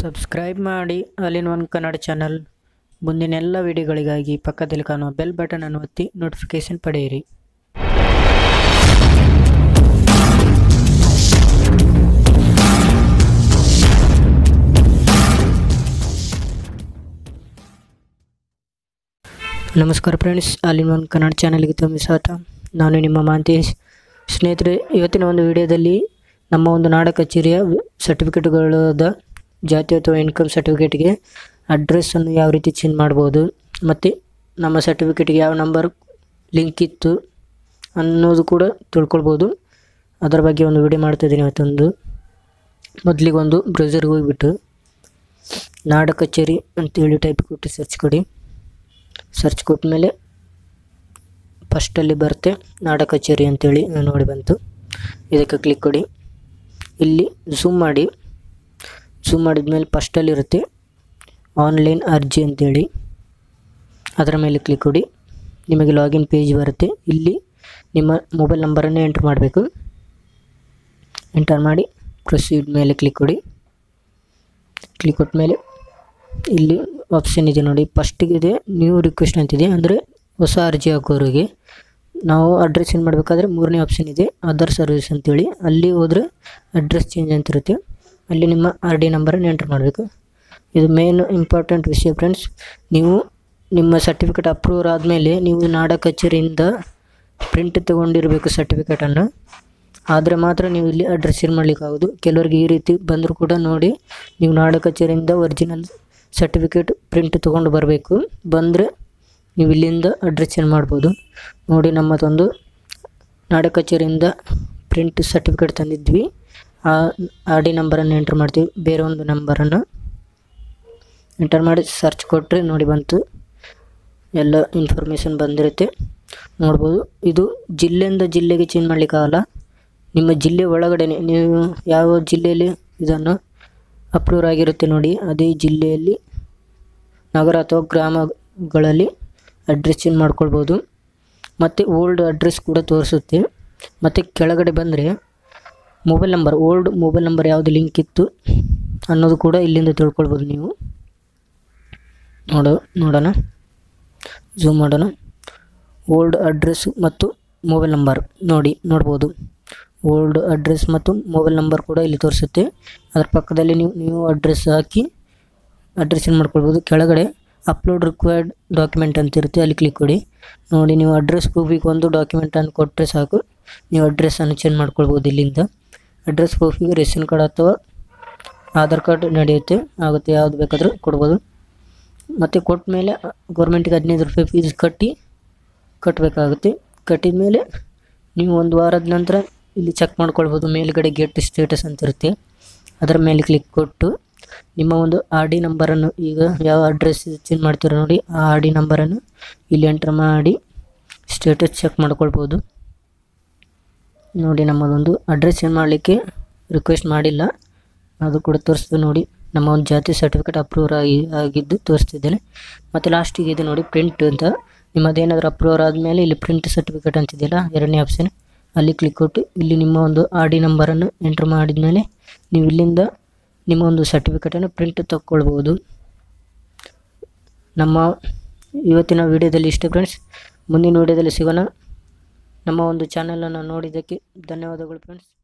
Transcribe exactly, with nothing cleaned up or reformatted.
Subscribe ಮಾಡಿ all in one Kannada channel. ಮುಂದಿನ ಎಲ್ಲ ವಿಡಿಯೋಗಳಿಗಾಗಿ ಪಕ್ಕದಲ್ಲಿ ಕಾಣುವ ಬೆಲ್ ಬಟನ್ ಅನ್ನು ಒತ್ತಿ ನೋಟಿಫಿಕೇಶನ್ ಪಡೆಯಿರಿ. ನಮಸ್ಕಾರ friends, all in one Kannada ಚಾನಲ್ಗೆ ತುಂಬ ಸ್ವಾಗತ. ನಾನು ನಿಮ್ಮ ಮಾಂತೇಶ್. ಸ್ನೇಹಿತರೆ, ಇವತ್ತಿನ ಒಂದು ವಿಡಿಯೋದಲ್ಲಿ ನಮ್ಮ ಒಂದು ನಾಡ ಕಚೇರಿಯ ಸರ್ಟಿಫಿಕೇಟ್ಗಳಾದ ಜಾತಿ ಅಥವಾ ಇನ್ಕಮ್ ಸರ್ಟಿಫಿಕೇಟ್ಗೆ ಅಡ್ರೆಸ್ಸನ್ನು ಯಾವ ರೀತಿ ಚೇಂಜ್ ಮಾಡ್ಬೋದು ಮತ್ತು ನಮ್ಮ ಸರ್ಟಿಫಿಕೇಟ್ಗೆ ಯಾವ ನಂಬರ್ ಲಿಂಕ್ ಇತ್ತು ಅನ್ನೋದು ಕೂಡ ತಿಳ್ಕೊಳ್ಬೋದು. ಅದರ ಬಗ್ಗೆ ಒಂದು ವಿಡಿಯೋ ಮಾಡ್ತಾಯಿದ್ದೀನಿ. ಇವತ್ತೊಂದು ಮೊದಲಿಗೆ ಒಂದು ಬ್ರೌಸರ್ಗೆ ಹೋಗಿಬಿಟ್ಟು ನಾಡ ಕಚೇರಿ ಅಂತೇಳಿ ಟೈಪ್ ಕೊಟ್ಟು ಸರ್ಚ್ ಕೊಡಿ. ಸರ್ಚ್ ಕೊಟ್ಟ ಮೇಲೆ ಫಸ್ಟಲ್ಲಿ ಬರುತ್ತೆ ನಾಡ ಕಚೇರಿ ಅಂತೇಳಿ ನೋಡಿ ಬಂತು. ಇದಕ್ಕೆ ಕ್ಲಿಕ್ ಕೊಡಿ. ಇಲ್ಲಿ ಝೂಮ್ ಮಾಡಿ ಝೂಮ್ ಮಾಡಿದ ಮೇಲೆ ಫಸ್ಟಲ್ಲಿರುತ್ತೆ ಆನ್ಲೈನ್ ಅರ್ಜಿ ಅಂತೇಳಿ, ಅದರ ಮೇಲೆ ಕ್ಲಿಕ್ ಕೊಡಿ. ನಿಮಗೆ ಲಾಗಿನ್ ಪೇಜ್ ಬರುತ್ತೆ. ಇಲ್ಲಿ ನಿಮ್ಮ ಮೊಬೈಲ್ ನಂಬರನ್ನೇ ಎಂಟ್ರ್ ಮಾಡಬೇಕು. ಎಂಟರ್ ಮಾಡಿ ಪ್ರೊಸೀಡ್ ಮೇಲೆ ಕ್ಲಿಕ್ ಕೊಡಿ. ಕ್ಲಿಕ್ ಕೊಟ್ಟ ಮೇಲೆ ಇಲ್ಲಿ ಆಪ್ಷನ್ ಇದೆ ನೋಡಿ, ಫಸ್ಟಿಗಿದೆ ನ್ಯೂ ರಿಕ್ವೆಸ್ಟ್ ಅಂತಿದೆ, ಅಂದರೆ ಹೊಸ ಅರ್ಜಿ ಹಾಕೋರಿಗೆ. ನಾವು ಅಡ್ರೆಸ್ ಚೇಂಜ್ ಮಾಡಬೇಕಾದ್ರೆ ಮೂರನೇ ಆಪ್ಷನ್ ಇದೆ ಅದರ್ ಸರ್ವಿಸ್ ಅಂತೇಳಿ, ಅಲ್ಲಿ ಹೋದರೆ ಅಡ್ರೆಸ್ ಚೇಂಜ್ ಅಂತಿರುತ್ತೆ. ಅಲ್ಲಿ ನಿಮ್ಮ ಆರ್ ಡಿ ನಂಬರನ್ನು ಎಂಟ್ರ್ ಮಾಡಬೇಕು. ಇದು ಮೇನ್ ಇಂಪಾರ್ಟೆಂಟ್ ವಿಷಯ ಫ್ರೆಂಡ್ಸ್. ನೀವು ನಿಮ್ಮ ಸರ್ಟಿಫಿಕೇಟ್ ಅಪ್ರೂವ್ ಆದಮೇಲೆ ನೀವು ನಾಡ ಕಚೇರಿಯಿಂದ ಪ್ರಿಂಟ್ ತೊಗೊಂಡಿರಬೇಕು ಸರ್ಟಿಫಿಕೇಟನ್ನು, ಆದರೆ ಮಾತ್ರ ನೀವು ಇಲ್ಲಿ ಅಡ್ರೆಸ್ ಚೇಂಜ್ ಮಾಡಲಿಕ್ಕಾಗೋದು. ಕೆಲವರಿಗೆ ಈ ರೀತಿ ಬಂದರೂ ಕೂಡ ನೋಡಿ, ನೀವು ನಾಡ ಕಚೇರಿಯಿಂದ ಒರಿಜಿನಲ್ ಸರ್ಟಿಫಿಕೇಟ್ ಪ್ರಿಂಟ್ ತೊಗೊಂಡು ಬರಬೇಕು. ಬಂದರೆ ನೀವು ಇಲ್ಲಿಂದ ಅಡ್ರೆಸ್ ಚೇಂಜ್ ಮಾಡ್ಬೋದು. ನೋಡಿ, ನಮ್ಮದೊಂದು ನಾಡ ಕಚೇರಿಯಿಂದ ಪ್ರಿಂಟ್ ಸರ್ಟಿಫಿಕೇಟ್ ತಂದಿದ್ವಿ. ಆ ಆರ್ ಡಿ ನಂಬರನ್ನು ಎಂಟ್ರ್ ಮಾಡ್ತೀವಿ. ಬೇರೆ ಒಂದು ನಂಬರನ್ನು ಎಂಟರ್ ಮಾಡಿ ಸರ್ಚ್ ಕೊಟ್ಟರೆ ನೋಡಿ ಬಂತು, ಎಲ್ಲ ಇನ್ಫಾರ್ಮೇಷನ್ ಬಂದಿರುತ್ತೆ ನೋಡ್ಬೋದು. ಇದು ಜಿಲ್ಲೆಯಿಂದ ಜಿಲ್ಲೆಗೆ ಚೇಂಜ್ ಮಾಡಲಿಕ್ಕಾಗಲ್ಲ. ನಿಮ್ಮ ಜಿಲ್ಲೆ ಒಳಗಡೆ ನೀವು ಯಾವ ಜಿಲ್ಲೆಯಲ್ಲಿ ಇದನ್ನು ಅಪ್ರೂವ್ ಆಗಿರುತ್ತೆ ನೋಡಿ, ಅದೇ ಜಿಲ್ಲೆಯಲ್ಲಿ ನಗರ ಅಥವಾ ಗ್ರಾಮಗಳಲ್ಲಿ ಅಡ್ರೆಸ್ ಚೇಂಜ್ ಮಾಡ್ಕೊಳ್ಬೋದು. ಮತ್ತು ಓಲ್ಡ್ ಅಡ್ರೆಸ್ ಕೂಡ ತೋರಿಸುತ್ತೆ. ಮತ್ತು ಕೆಳಗಡೆ ಬಂದರೆ mobile number, old mobile number ಯಾವುದು ಲಿಂಕ್ ಇತ್ತು ಅನ್ನೋದು ಕೂಡ ಇಲ್ಲಿಂದ ತಿಳ್ಕೊಳ್ಬೋದು ನೀವು. ನೋಡೋ ನೋಡೋಣ ಝೂಮ್ ಮಾಡೋಣ. ಓಲ್ಡ್ ಅಡ್ರೆಸ್ ಮತ್ತು ಮೊಬೈಲ್ ನಂಬರ್ ನೋಡಿ ನೋಡ್ಬೋದು. ಓಲ್ಡ್ ಅಡ್ರೆಸ್ ಮತ್ತು ಮೊಬೈಲ್ ನಂಬರ್ ಕೂಡ ಇಲ್ಲಿ ತೋರಿಸುತ್ತೆ. ಅದರ ಪಕ್ಕದಲ್ಲಿ ನೀವು ನ್ಯೂ ಅಡ್ರೆಸ್ ಹಾಕಿ ಅಡ್ರೆಸ್ ಚೇಂಜ್ ಮಾಡ್ಕೊಳ್ಬೋದು. ಕೆಳಗಡೆ ಅಪ್ಲೋಡ್ ರಿಕ್ವೈರ್ಡ್ ಡಾಕ್ಯುಮೆಂಟ್ ಅಂತ ಇರುತ್ತೆ, ಅಲ್ಲಿ ಕ್ಲಿಕ್ ಕೊಡಿ. ನೋಡಿ, ನೀವು ಅಡ್ರೆಸ್ ಪ್ರೂಫಿಗೆ ಒಂದು ಡಾಕ್ಯುಮೆಂಟನ್ನು ಕೊಟ್ಟರೆ ಸಾಕು, ನೀವು ಅಡ್ರೆಸ್ಸನ್ನು ಚೇಂಜ್ ಮಾಡ್ಕೊಳ್ಬೋದು. ಇಲ್ಲಿಂದ ಅಡ್ರೆಸ್ ಪ್ರೂಫಿಗೆ ರೇಷನ್ ಕಾರ್ಡ್ ಅಥವಾ ಆಧಾರ್ ಕಾರ್ಡ್ ನಡೆಯುತ್ತೆ, ಆಗುತ್ತೆ, ಯಾವುದು ಬೇಕಾದರೂ ಕೊಡ್ಬೋದು. ಮತ್ತು ಕೊಟ್ಟ ಮೇಲೆ ಗೌರ್ಮೆಂಟಿಗೆ ಹದಿನೈದು ರೂಪಾಯಿ ಫೀಸ್ ಕಟ್ಟಿ ಕಟ್ಟಬೇಕಾಗುತ್ತೆ. ಕಟ್ಟಿದ ಮೇಲೆ ನೀವು ಒಂದು ವಾರದ ನಂತರ ಇಲ್ಲಿ ಚೆಕ್ ಮಾಡ್ಕೊಳ್ಬೋದು. ಮೇಲುಗಡೆ ಗೆಟ್ ಸ್ಟೇಟಸ್ ಅಂತ ಇರುತ್ತೆ, ಅದರ ಮೇಲೆ ಕ್ಲಿಕ್ ಕೊಟ್ಟು ನಿಮ್ಮ ಒಂದು ಆರ್ ಡಿ ನಂಬರನ್ನು, ಈಗ ಯಾವ ಅಡ್ರೆಸ್ ಚೇಂಜ್ ಮಾಡ್ತೀರೋ ನೋಡಿ, ಆ ಆರ್ ಡಿ ನಂಬರನ್ನು ಇಲ್ಲಿ ಎಂಟ್ರ್ ಮಾಡಿ ಸ್ಟೇಟಸ್ ಚೆಕ್ ಮಾಡ್ಕೊಳ್ಬೋದು. ನೋಡಿ, ನಮ್ಮದೊಂದು ಅಡ್ರೆಸ್ ಚೇಂಜ್ ಮಾಡಲಿಕ್ಕೆ ರಿಕ್ವೆಸ್ಟ್ ಮಾಡಿಲ್ಲ, ಅದು ಕೂಡ ತೋರಿಸ್ತದೆ ನೋಡಿ. ನಮ್ಮ ಒಂದು ಜಾತಿ ಸರ್ಟಿಫಿಕೇಟ್ ಅಪ್ರೂವ್ ಆಗಿ ಆಗಿದ್ದು ತೋರಿಸ್ತಿದ್ದೇನೆ. ಮತ್ತು ಲಾಸ್ಟಿಗೆ ಇದೆ ನೋಡಿ ಪ್ರಿಂಟ್ ಅಂತ. ನಿಮ್ಮದೇನಾದರೂ ಅಪ್ರೂವ್ ಆದಮೇಲೆ ಇಲ್ಲಿ ಪ್ರಿಂಟ್ ಸರ್ಟಿಫಿಕೇಟ್ ಅಂತಿದೆಯಲ್ಲ, ಎರಡನೇ ಆಪ್ಷನ್, ಅಲ್ಲಿ ಕ್ಲಿಕ್ ಕೊಟ್ಟು ಇಲ್ಲಿ ನಿಮ್ಮ ಒಂದು ಆರ್ ಡಿ ನಂಬರನ್ನು ಎಂಟ್ರ್ ಮಾಡಿದ ಮೇಲೆ ನೀವು ಇಲ್ಲಿಂದ ನಿಮ್ಮ ಒಂದು ಸರ್ಟಿಫಿಕೇಟನ್ನು ಪ್ರಿಂಟ್ ತಗೊಳ್ಬೋದು. ನಮ್ಮ ಇವತ್ತಿನ ವಿಡಿಯೋದಲ್ಲಿ ಇಷ್ಟೇ ಫ್ರೆಂಡ್ಸ್. ಮುಂದಿನ ವಿಡಿಯೋದಲ್ಲಿ ಸಿಗೋಣ. ನಮ್ಮ ಒಂದು ಚಾನಲನ್ನು ನೋಡಿದ್ದಕ್ಕೆ ಧನ್ಯವಾದಗಳು ಫ್ರೆಂಡ್ಸ್.